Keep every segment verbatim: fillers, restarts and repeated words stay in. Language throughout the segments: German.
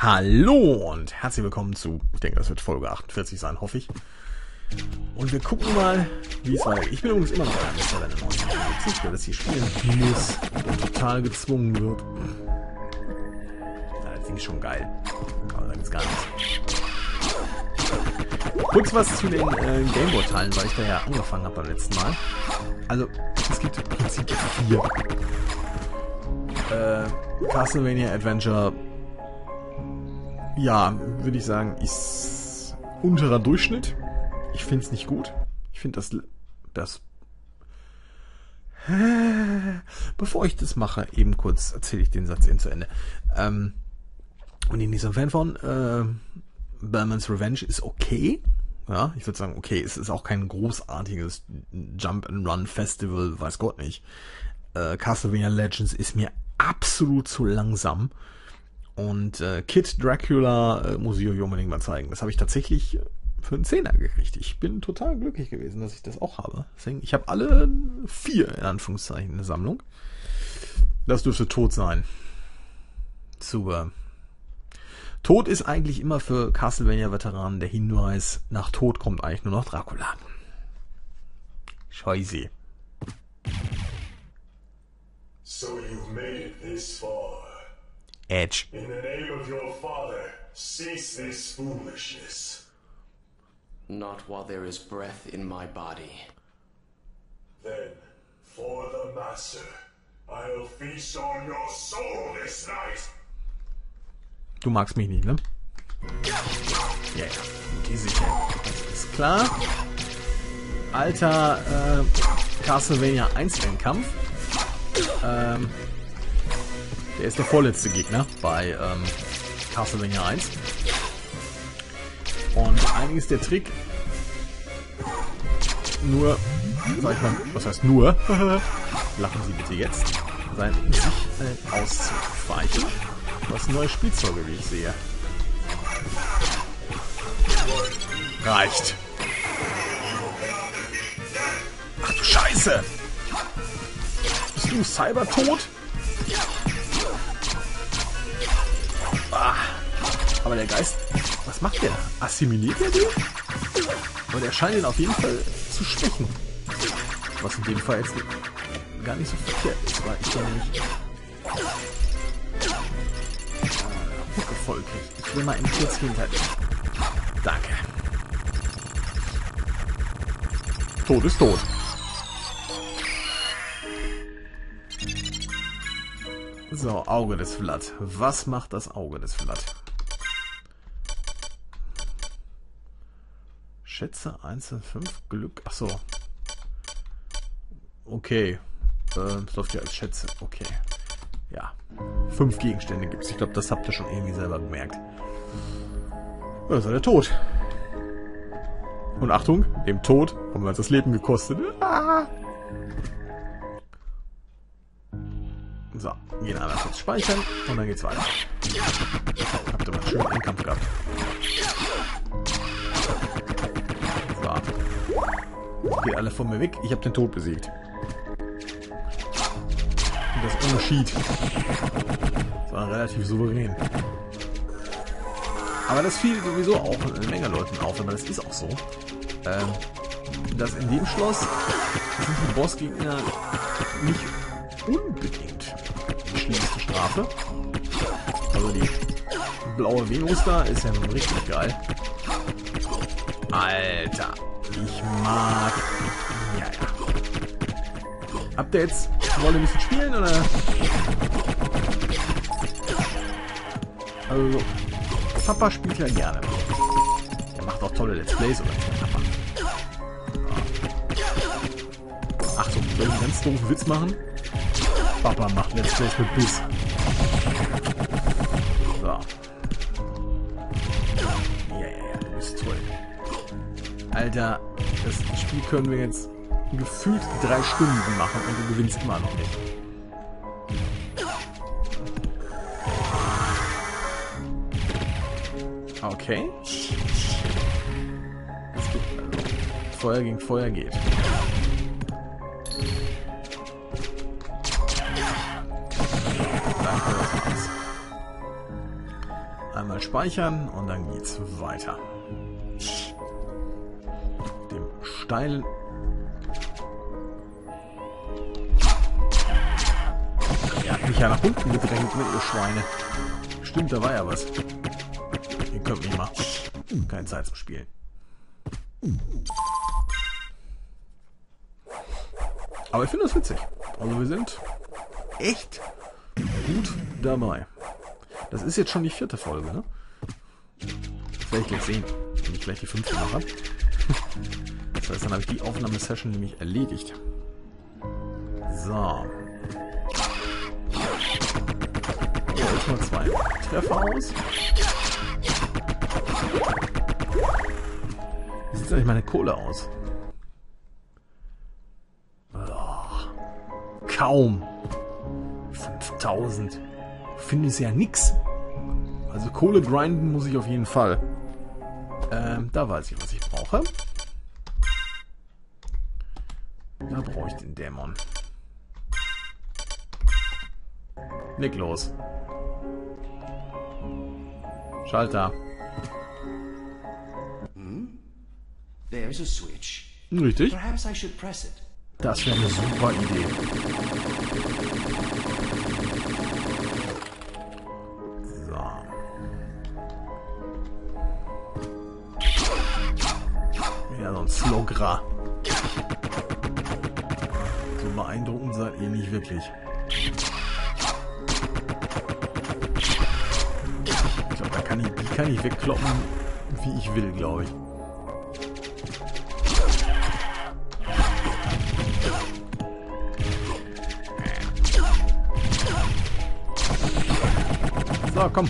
Hallo und herzlich willkommen zu, ich denke, das wird Folge achtundvierzig sein, hoffe ich. Und wir gucken mal, wie es weitergeht. Ich bin übrigens immer noch ein Mister neunundneunzig. Ich will, dass hier spielen muss und total gezwungen wird. Ja, das Ding ist schon geil. Aber da gibt's gar nichts. Kurz was zu den äh, Gameboy-Teilen, weil ich da ja angefangen habe beim letzten Mal. Also, es gibt im Prinzip vier. Äh, Castlevania Adventure, ja, würde ich sagen, ist unterer Durchschnitt. Ich finde es nicht gut. Ich finde das, das... Bevor ich das mache, eben kurz erzähle ich den Satz eben zu Ende. Ähm, und ich bin nicht so ein Fan von. Äh, Batman's Revenge ist okay. Ja, ich würde sagen, okay, es ist auch kein großartiges Jump-and-Run-Festival, weiß Gott nicht. Äh, Castlevania Legends ist mir absolut zu langsam. Und äh, Kid Dracula äh, muss ich euch unbedingt mal zeigen. Das habe ich tatsächlich für einen Zehner gekriegt. Ich bin total glücklich gewesen, dass ich das auch habe. Deswegen, ich habe alle vier, in Anführungszeichen, in der Sammlung. Das dürfte tot sein. Super. Tod ist eigentlich immer für Castlevania-Veteranen der Hinweis, nach Tod kommt eigentlich nur noch Dracula. Scheiße. So you've made it this far. Edge. In the name of your father, cease this foolishness. Not while there is breath in my body. Then, for the Master, I'll feast on your soul this night. Du magst mich nicht, ne? Ja, ja. Okay, sicher. Das ist klar. Alter äh, Castlevania eins Endkampf. Ähm, der ist der vorletzte Gegner bei ähm, Castlevania eins. Und eigentlich ist der Trick nur, sag ich mal, was heißt nur? Lachen Sie bitte jetzt. Sein sich äh, auszuweichen. Was neue Spielzeuge, wie ich sehe. Reicht. Ach du Scheiße! Bist du Cybertot? Ah, aber der Geist, was macht der? Assimiliert er den? Aber der scheint ihn auf jeden Fall zu schwächen. Was in dem Fall jetzt gar nicht so verkehrt ist, weil ich ja nämlich Hucke voll kriege. Ich will mal in kurz hinter dir. Danke. Tod ist tot. So, Auge des Vlad. Was macht das Auge des Vlad? Schätze eins zu fünf, Glück. Achso. Okay. Äh, das läuft ja als Schätze. Okay. Ja. Fünf Gegenstände gibt es. Ich glaube, das habt ihr schon irgendwie selber gemerkt. Ja, das ist der Tod. Und Achtung, dem Tod haben wir uns das Leben gekostet. Ah! So, gehen einmal kurz speichern und dann geht's weiter. Habt ihr mal einen schönen Endkampf gehabt. So. Geht alle von mir weg. Ich habe den Tod besiegt. Und das ohne Cheat. Das war relativ souverän. Aber das fiel sowieso auch eine Menge Leuten auf, aber das ist auch so. Ähm, dass in dem Schloss sind die Bossgegner nicht unbedingt die schlimmste Strafe. Also die blaue Venus da ist ja nun richtig geil. Alter, ich mag... Ja, ja. Habt ihr jetzt... Wollt ihr ein bisschen spielen, oder? Also, Papa spielt ja gerne. Er macht auch tolle Let's Plays, oder? Papa. Achtung, soll ich einen ganz doofen Witz machen? Papa macht Let's Plays mit Biss. So. Ja, ja, ja, du bist toll. Alter, das Spiel können wir jetzt gefühlt drei Stunden machen und du gewinnst immer noch nicht. Okay. Das geht also. Feuer gegen Feuer geht. Danke, das war's. Einmal speichern und dann geht's weiter. Dem steilen... Er hat mich ja nach unten gedrängt mit ihr Schweine. Stimmt, da war ja was. Ihr könnt mich mal. Keine Zeit zum Spielen. Aber ich finde das witzig. Also wir sind echt gut dabei. Das ist jetzt schon die vierte Folge, ne? Das werde ich gleich sehen, wenn ich gleich die fünfte mache. Das heißt, dann habe ich die Aufnahmesession nämlich erledigt. So. Jetzt mal zwei Treffer aus. Wie sieht eigentlich meine Kohle aus? Oh, kaum. fünftausend. Finde ich ja nix. Also Kohle grinden muss ich auf jeden Fall. Ähm, da weiß ich, was ich brauche. Da brauche ich den Dämon. Leg los. Schalter. Hmm? There's a switch. Richtig. Perhaps I should press it. Das wäre eine super Idee. So. Ja, so ein Slogra. So beeindruckend seid ihr nicht wirklich. Ich glaube, da kann ich, die kann ich wegkloppen, wie ich will, glaube ich. So, komm.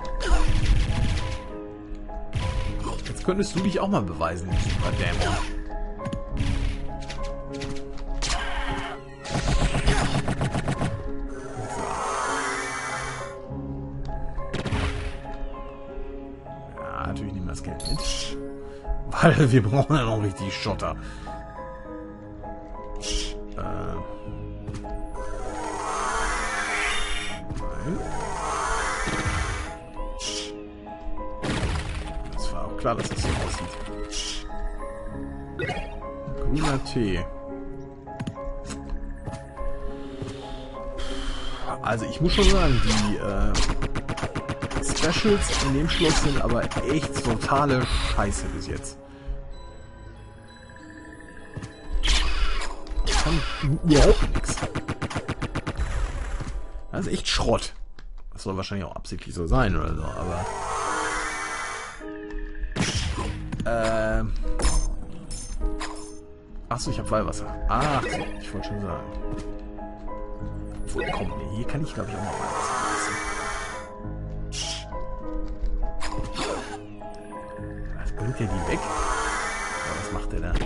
Jetzt könntest du dich auch mal beweisen, super Dämon. So. Ja, natürlich nehmen wir das Geld mit. Weil wir brauchen ja noch richtig Schotter. Äh. Nein. Klar, dass das so aussieht. Grüner Tee. Also ich muss schon sagen, die äh, Specials in dem Schloss sind aber echt totale Scheiße bis jetzt. Ich kann überhaupt nichts. Das ist echt Schrott. Das soll wahrscheinlich auch absichtlich so sein oder so, aber... Ähm. Achso, ich habe Weihwasser. Ach, so, ich wollte schon sagen. Obwohl, komm, nee, hier kann ich, glaube ich, auch mal Weihwasser lassen. Das bringt ja die weg. Aber was macht der da?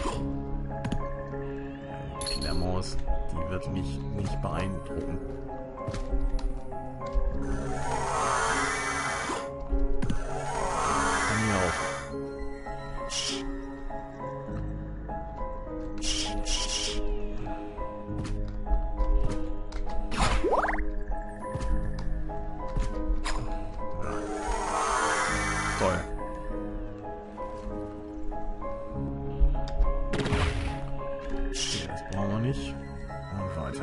Die Kindermaus, die wird mich nicht beeindrucken. Kann ich auch. Toll. Okay, das brauchen wir nicht. Und weiter.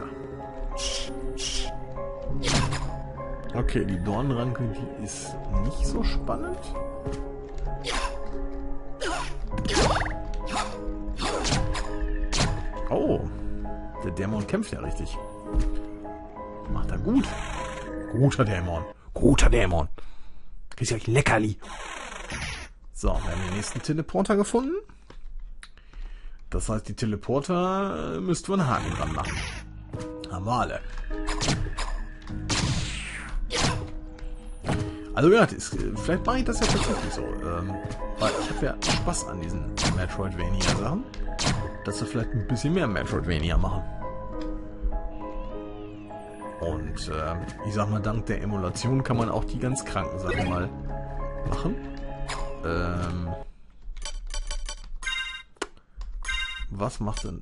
Okay, die Dornenranke, die ist nicht so spannend. Oh, der Dämon kämpft ja richtig. Macht er gut. Guter Dämon. Guter Dämon. Ist ja Leckerli. So, wir haben den nächsten Teleporter gefunden. Das heißt, die Teleporter äh, müssten wir einen Haken dran machen. Haben wir alle. Also ja, ist, vielleicht mache ich das ja tatsächlich so. Ähm, weil ich habe ja Spaß an diesen Metroidvania-Sachen. Dass wir vielleicht ein bisschen mehr Metroidvania machen. Und äh, ich sag mal, dank der Emulation kann man auch die ganz kranken Sachen mal machen. Ähm, was macht denn...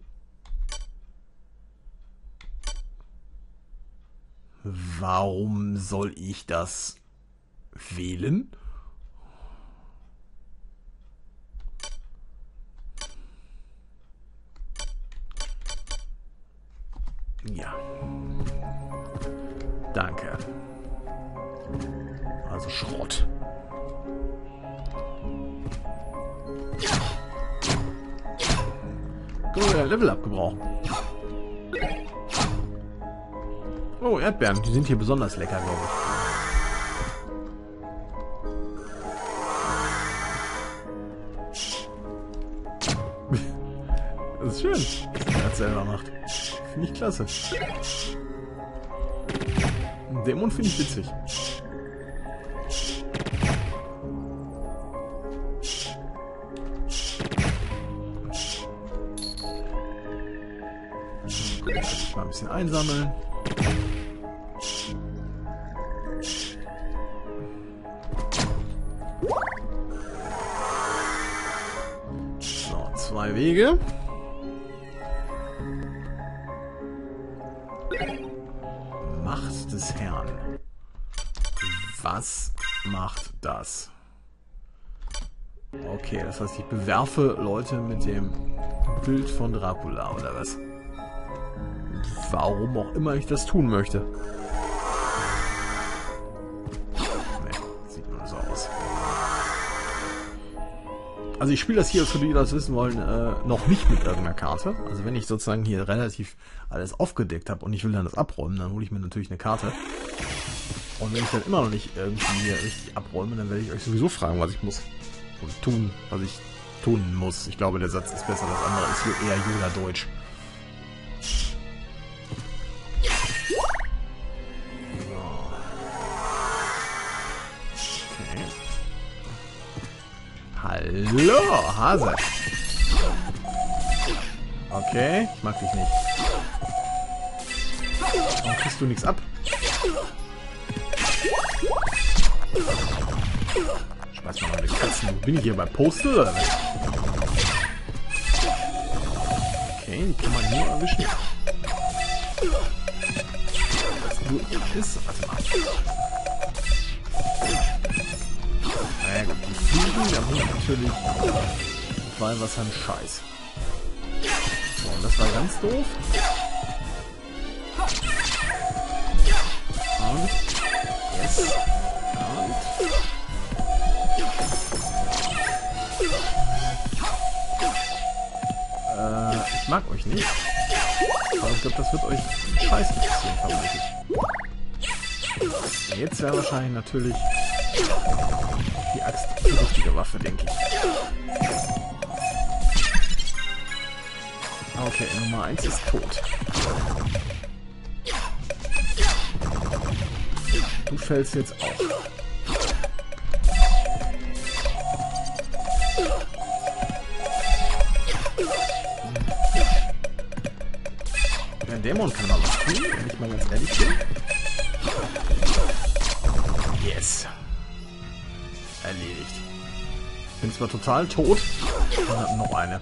Warum soll ich das wählen? Ja. Danke. Also Schrott. Können wir Level up gebrauchen. Oh, Erdbeeren. Die sind hier besonders lecker, glaube ich. Das ist schön, dass er das selber macht. Finde ich klasse. Einen Dämon finde ich witzig. Mal ein bisschen einsammeln. So, zwei Wege. Macht des Herrn. Was macht das? Okay, das heißt, ich bewerfe Leute mit dem Bild von Dracula, oder was? Warum auch immer ich das tun möchte. Nee, sieht nur so aus. Also ich spiele das hier, für die, die das wissen wollen, äh, noch nicht mit irgendeiner Karte. Also wenn ich sozusagen hier relativ alles aufgedeckt habe und ich will dann das abräumen, dann hole ich mir natürlich eine Karte. Und wenn ich dann immer noch nicht irgendwie hier richtig abräume, dann werde ich euch sowieso fragen, was ich muss. Und tun, was ich tun muss. Ich glaube, der Satz ist besser, das andere ist hier eher Yoda-Deutsch. Hallo, Hase. Okay, ich mag dich nicht. Warum kriegst du nichts ab? Schmeiß mal meine Katzen. Bin ich hier bei Postal oder was? Okay, die kann man nur erwischen. Was nur ist. Warte mal. Na ja, gut, die Fliegen, da muss ich natürlich. Weil was ein Scheiß. So, und das war ganz doof. Und yes. Und äh, ich mag euch nicht. Aber ich glaube, das wird euch Scheiß interessieren, vermutlich. Jetzt wäre wahrscheinlich natürlich die Axt die richtige Waffe, denke ich. Okay, Nummer eins ist tot. Du fällst jetzt auf. Der Dämon kann mal was tun, wenn ich mal ganz ehrlich bin. Yes. Erledigt. Bin zwar total tot, aber hab noch eine.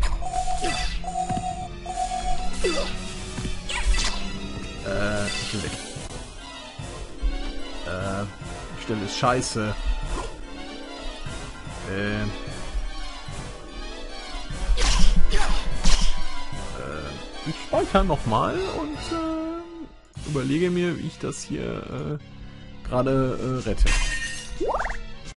Äh, ich will weg. Äh, die Stelle ist scheiße. Äh. Äh, ich speichere nochmal und äh, überlege mir, wie ich das hier äh, gerade äh, rette.